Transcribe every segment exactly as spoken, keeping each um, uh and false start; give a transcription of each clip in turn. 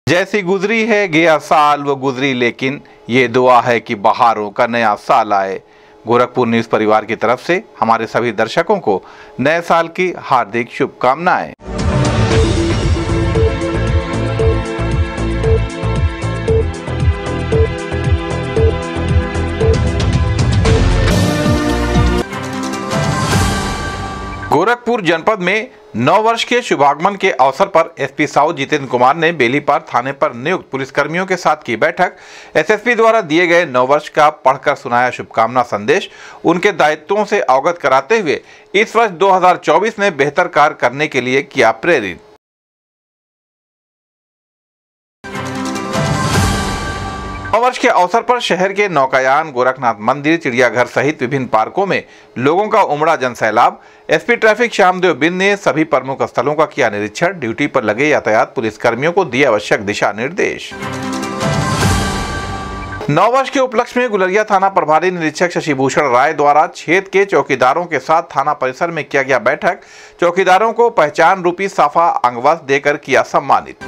जैसी गुजरी है गया साल वो गुजरी, लेकिन ये दुआ है कि बहारों का नया साल आए। गोरखपुर न्यूज परिवार की तरफ से हमारे सभी दर्शकों को नए साल की हार्दिक शुभकामनाएं। गोरखपुर जनपद में नौ वर्ष के शुभागमन के अवसर पर एसपी साउथ जितेंद्र कुमार ने बेलीपार थाने पर नियुक्त पुलिसकर्मियों के साथ की बैठक। एसएसपी द्वारा दिए गए नौ वर्ष का पढ़कर सुनाया शुभकामना संदेश, उनके दायित्वों से अवगत कराते हुए इस वर्ष दो हज़ार चौबीस में बेहतर कार्य करने के लिए किया प्रेरित। नौ वर्ष के अवसर पर शहर के नौकायान, गोरखनाथ मंदिर, चिड़ियाघर सहित विभिन्न पार्कों में लोगों का उमड़ा जनसैलाब। एसपी ट्रैफिक श्यामदेव बिंद ने सभी प्रमुख स्थलों का किया निरीक्षण। ड्यूटी पर लगे यातायात पुलिसकर्मियों को दिए आवश्यक दिशा निर्देश। नौ वर्ष के उपलक्ष्य में गुलरिया थाना प्रभारी निरीक्षक शशिभूषण राय द्वारा क्षेत्र के चौकीदारों के साथ थाना परिसर में किया गया बैठक। चौकीदारों को पहचान रूपी साफा अंगवस्त्र देकर किया सम्मानित।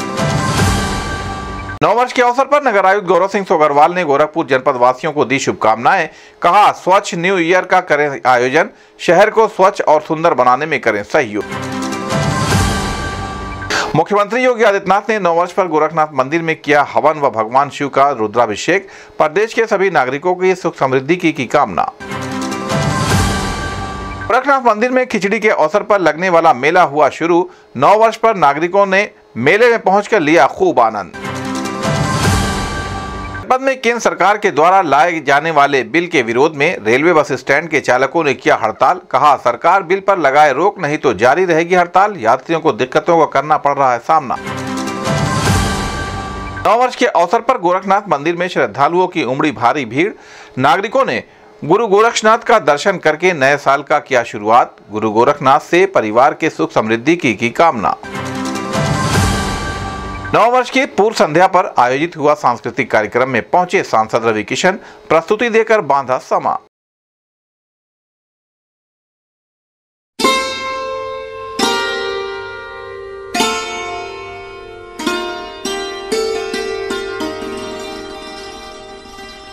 नौ वर्ष के अवसर पर नगर आयुक्त गौरव सिंह सोगरवाल ने गोरखपुर जनपद वासियों को दी शुभकामनाएं। कहा, स्वच्छ न्यू ईयर का करें आयोजन, शहर को स्वच्छ और सुंदर बनाने में करें सहयोग। मुख्यमंत्री योगी आदित्यनाथ ने नौ वर्ष पर गोरखनाथ मंदिर में किया हवन व भगवान शिव का रुद्राभिषेक। प्रदेश के सभी नागरिकों की सुख समृद्धि की, की कामना। गोरखनाथ मंदिर में खिचड़ी के अवसर पर लगने वाला मेला हुआ शुरू। नौ वर्ष पर नागरिकों ने मेले में पहुंचकर लिया खूब आनंद। जनपद में केंद्र सरकार के द्वारा लाए जाने वाले बिल के विरोध में रेलवे बस स्टैंड के चालकों ने किया हड़ताल। कहा, सरकार बिल पर लगाए रोक, नहीं तो जारी रहेगी हड़ताल। यात्रियों को दिक्कतों का करना पड़ रहा है सामना। नौ वर्ष के अवसर पर गोरखनाथ मंदिर में श्रद्धालुओं की उमड़ी भारी भीड़। नागरिकों ने गुरु गोरक्षनाथ का दर्शन करके नए साल का किया शुरुआत। गुरु गोरखनाथ से परिवार के सुख समृद्धि की, की कामना। नौ वर्ष की पूर्व संध्या पर आयोजित हुआ सांस्कृतिक कार्यक्रम में पहुंचे सांसद रवि किशन, प्रस्तुति देकर बांधा समा।